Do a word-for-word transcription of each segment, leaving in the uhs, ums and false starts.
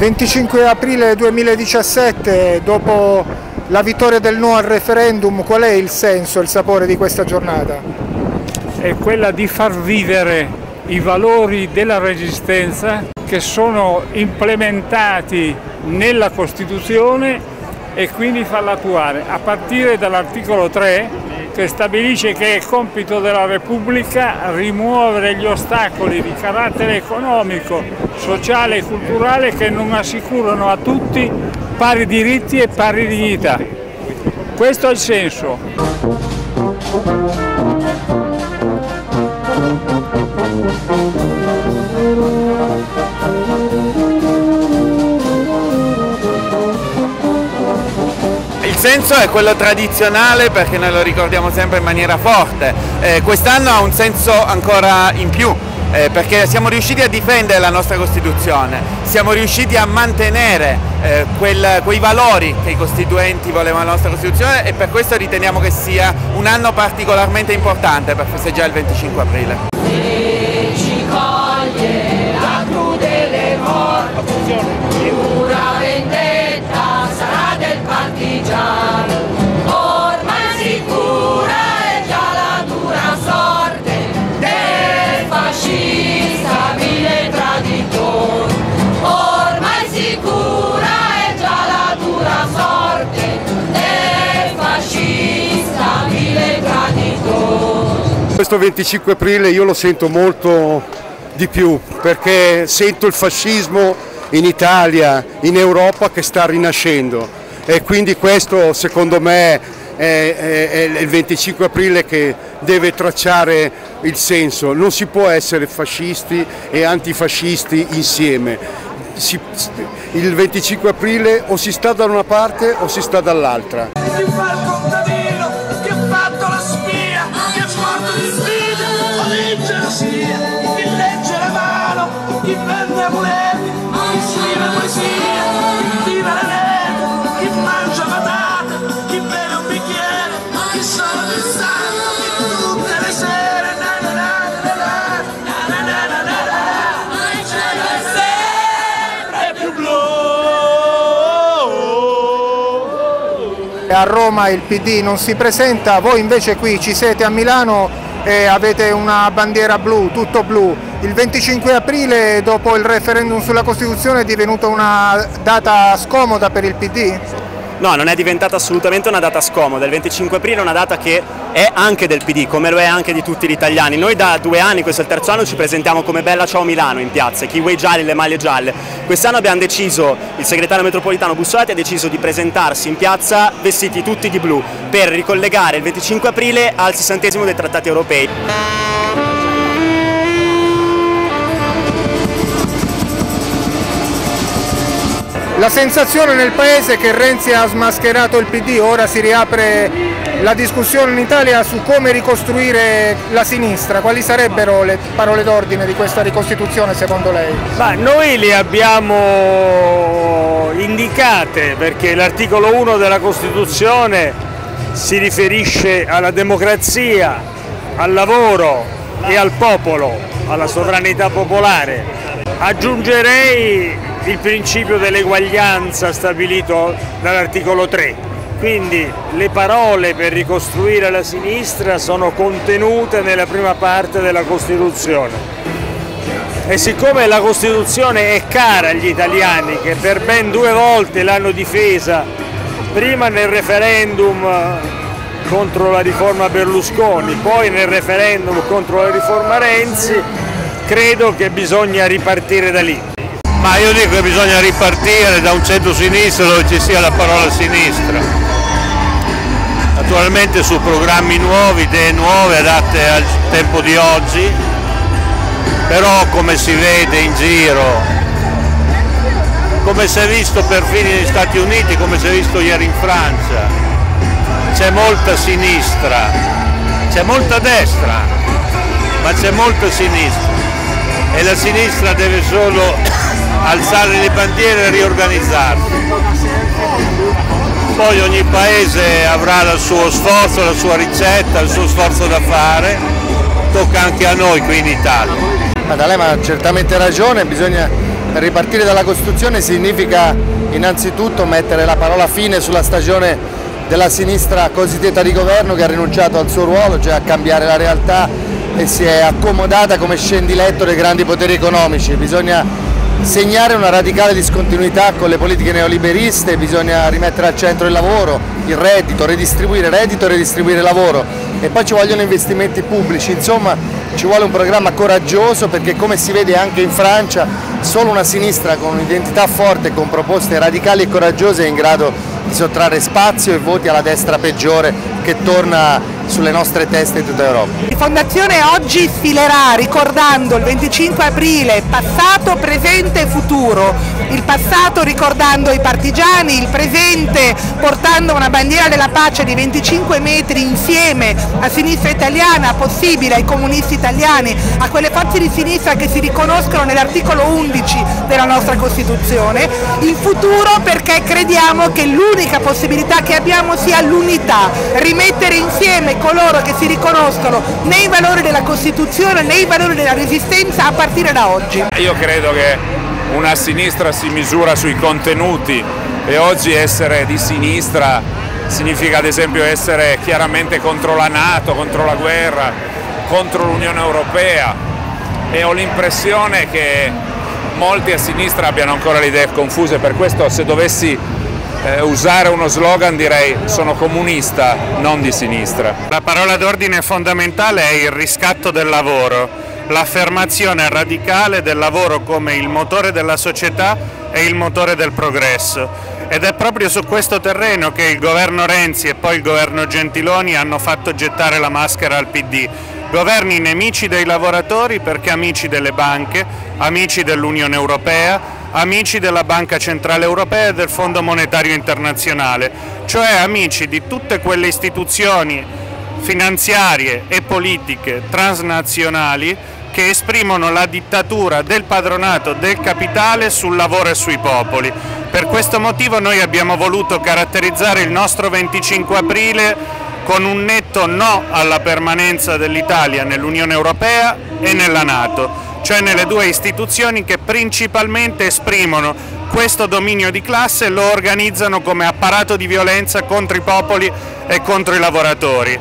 venticinque aprile duemiladiciassette, dopo la vittoria del no al referendum, qual è il senso, il sapore di questa giornata? È quella di far vivere i valori della Resistenza che sono implementati nella Costituzione e quindi farla attuare, a partire dall'articolo tre che stabilisce che è compito della Repubblica rimuovere gli ostacoli di carattere economico, sociale e culturale che non assicurano a tutti pari diritti e pari dignità. Questo è il senso. Il senso è quello tradizionale perché noi lo ricordiamo sempre in maniera forte, eh, quest'anno ha un senso ancora in più eh, perché siamo riusciti a difendere la nostra Costituzione, siamo riusciti a mantenere eh, quel, quei valori che i costituenti volevano alla nostra Costituzione e per questo riteniamo che sia un anno particolarmente importante per festeggiare il venticinque aprile. Se ci coglie la crudele morte, pura vendetta sarà del partigiano, ormai sicura è già la dura sorte del fascista vile traditore, ormai sicura è già la dura sorte del fascista vile traditore. Questo venticinque aprile io lo sento molto di più perché sento il fascismo in Italia, in Europa che sta rinascendo e quindi questo secondo me è, è, è il venticinque aprile che deve tracciare il senso. Non si può essere fascisti e antifascisti insieme. Si, il venticinque aprile o si sta da una parte o si sta dall'altra. Chi fa il contadino, chi ha fatto la spia, chi è morto di sfida, o di gelosia, chi legge la mano, chi vende amuleti, chi scrive poesia, chi tira le rete, chi mangia patate, chi beve un bicchiere, chi sono del santo, chi tutte le sere, na na na na na na na na na na, il cielo è sempre più blu. A Roma il P D non si presenta, voi invece qui ci siete a Milano e avete una bandiera blu, tutto blu. Il venticinque aprile dopo il referendum sulla Costituzione è divenuta una data scomoda per il P D? No, non è diventata assolutamente una data scomoda, il venticinque aprile è una data che è anche del P D, come lo è anche di tutti gli italiani. Noi da due anni, questo è il terzo anno, ci presentiamo come Bella Ciao Milano in piazza, kiwi gialli, le maglie gialle. Quest'anno abbiamo deciso, il segretario metropolitano Bussolati ha deciso di presentarsi in piazza vestiti tutti di blu per ricollegare il venticinque aprile al sessantesimo dei trattati europei. La sensazione nel paese è che Renzi ha smascherato il P D, ora si riapre la discussione in Italia su come ricostruire la sinistra. Quali sarebbero le parole d'ordine di questa ricostituzione secondo lei? Ma noi le abbiamo indicate perché l'articolo uno della Costituzione si riferisce alla democrazia, al lavoro e al popolo, alla sovranità popolare. Aggiungerei il principio dell'eguaglianza stabilito dall'articolo tre, quindi le parole per ricostruire la sinistra sono contenute nella prima parte della Costituzione e siccome la Costituzione è cara agli italiani che per ben due volte l'hanno difesa, prima nel referendum contro la riforma Berlusconi, poi nel referendum contro la riforma Renzi, credo che bisogna ripartire da lì. Ma io dico che bisogna ripartire da un centro-sinistra dove ci sia la parola sinistra. Naturalmente su programmi nuovi, idee nuove adatte al tempo di oggi, però come si vede in giro, come si è visto perfino negli Stati Uniti, come si è visto ieri in Francia, c'è molta sinistra, c'è molta destra, ma c'è molta sinistra e la sinistra deve solo alzare le bandiere e riorganizzarsi. Poi ogni paese avrà il suo sforzo, la sua ricetta, il suo sforzo da fare, tocca anche a noi qui in Italia. Ma D'Alema ha certamente ragione, bisogna Per ripartire dalla Costituzione significa innanzitutto mettere la parola fine sulla stagione della sinistra cosiddetta di governo, che ha rinunciato al suo ruolo, cioè a cambiare la realtà, e si è accomodata come scendiletto dei grandi poteri economici. Bisogna segnare una radicale discontinuità con le politiche neoliberiste, bisogna rimettere al centro il lavoro, il reddito, redistribuire reddito e redistribuire lavoro, e poi ci vogliono investimenti pubblici. Insomma, ci vuole un programma coraggioso, perché come si vede anche in Francia solo una sinistra con un'identità forte e con proposte radicali e coraggiose è in grado di sottrarre spazio e voti alla destra peggiore che torna sulle nostre teste in tutta Europa. La Fondazione oggi sfilerà ricordando il venticinque aprile passato, presente e futuro. Il passato ricordando i partigiani, il presente portando una bandiera della pace di venticinque metri insieme a sinistra italiana, possibile ai comunisti italiani, a quelle forze di sinistra che si riconoscono nell'articolo undici della nostra Costituzione. Il futuro, perché crediamo che l'unica possibilità che abbiamo sia l'unità, rimettere insieme coloro che si riconoscono nei valori della Costituzione, nei valori della Resistenza a partire da oggi. Io credo che una sinistra si misura sui contenuti, e oggi essere di sinistra significa ad esempio essere chiaramente contro la NATO, contro la guerra, contro l'Unione Europea, e ho l'impressione che molti a sinistra abbiano ancora le idee confuse. Per questo, se dovessi Eh, usare uno slogan, direi: sono comunista, non di sinistra. La parola d'ordine fondamentale è il riscatto del lavoro, l'affermazione radicale del lavoro come il motore della società e il motore del progresso. Ed è proprio su questo terreno che il governo Renzi e poi il governo Gentiloni hanno fatto gettare la maschera al P D. Governi nemici dei lavoratori perché amici delle banche, amici dell'Unione Europea, amici della Banca Centrale Europea e del Fondo Monetario Internazionale, cioè amici di tutte quelle istituzioni finanziarie e politiche transnazionali che esprimono la dittatura del padronato del capitale sul lavoro e sui popoli. Per questo motivo noi abbiamo voluto caratterizzare il nostro venticinque aprile con un netto no alla permanenza dell'Italia nell'Unione Europea e nella NATO, cioè nelle due istituzioni che principalmente esprimono questo dominio di classe e lo organizzano come apparato di violenza contro i popoli e contro i lavoratori.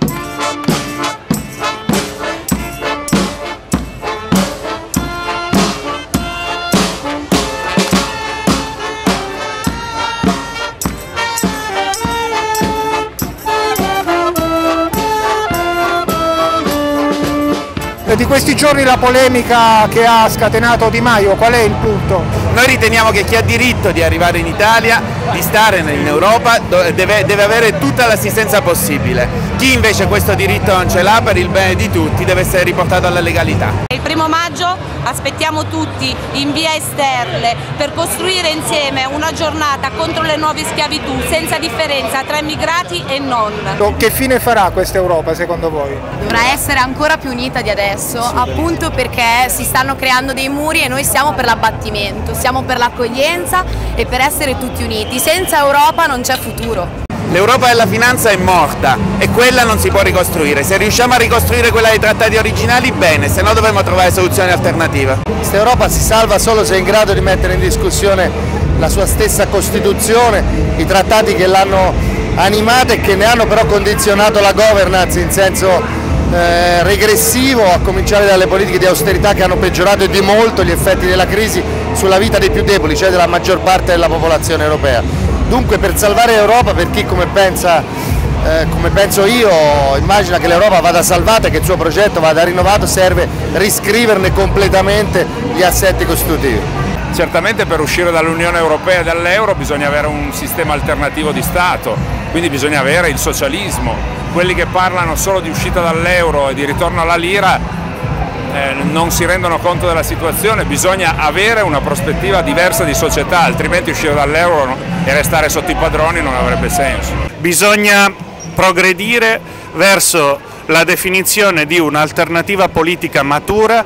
Di questi giorni la polemica che ha scatenato Di Maio, qual è il punto? Noi riteniamo che chi ha diritto di arrivare in Italia, di stare in Europa, deve, deve avere tutta l'assistenza possibile. Chi invece questo diritto non ce l'ha, per il bene di tutti, deve essere riportato alla legalità. Il primo maggio aspettiamo tutti in via Esterle per costruire insieme una giornata contro le nuove schiavitù, senza differenza tra immigrati e non. Che fine farà questa Europa secondo voi? Dovrà essere ancora più unita di adesso, sì, appunto perché si stanno creando dei muri e noi siamo per l'abbattimento, siamo per l'accoglienza e per essere tutti uniti. Senza Europa non c'è futuro. L'Europa della finanza è morta e quella non si può ricostruire. Se riusciamo a ricostruire quella dei trattati originali, bene, se no dovremo trovare soluzioni alternative. Questa Europa si salva solo se è in grado di mettere in discussione la sua stessa Costituzione, i trattati che l'hanno animata e che ne hanno però condizionato la governance in senso eh, regressivo, a cominciare dalle politiche di austerità che hanno peggiorato di molto gli effetti della crisi sulla vita dei più deboli, cioè della maggior parte della popolazione europea. Dunque, per salvare l'Europa, per chi come pensa, eh, come penso io, immagina che l'Europa vada salvata e che il suo progetto vada rinnovato, serve riscriverne completamente gli assetti costitutivi. Certamente per uscire dall'Unione Europea e dall'euro bisogna avere un sistema alternativo di Stato, quindi bisogna avere il socialismo. Quelli che parlano solo di uscita dall'euro e di ritorno alla lira Eh, non si rendono conto della situazione. Bisogna avere una prospettiva diversa di società, altrimenti uscire dall'euro e restare sotto i padroni non avrebbe senso. Bisogna progredire verso la definizione di un'alternativa politica matura,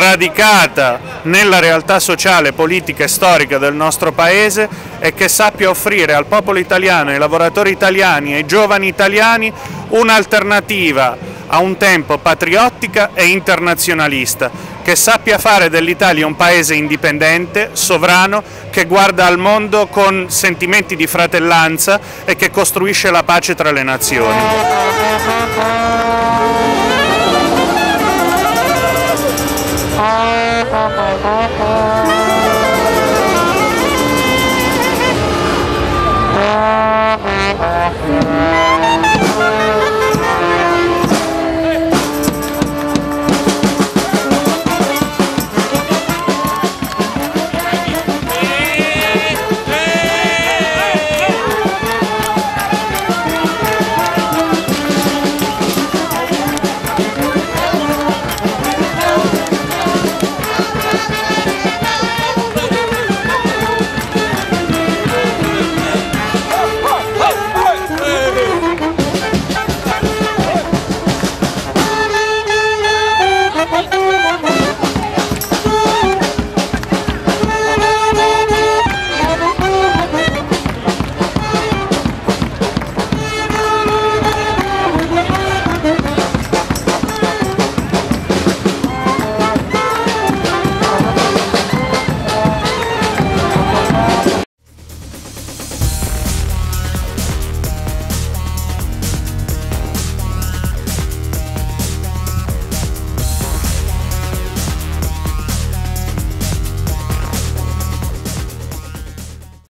radicata nella realtà sociale, politica e storica del nostro Paese e che sappia offrire al popolo italiano, ai lavoratori italiani e ai giovani italiani un'alternativa a un tempo patriottica e internazionalista, che che sappia fare dell'Italia un paese indipendente, sovrano, che guarda al mondo con sentimenti di fratellanza e che costruisce la pace tra le nazioni.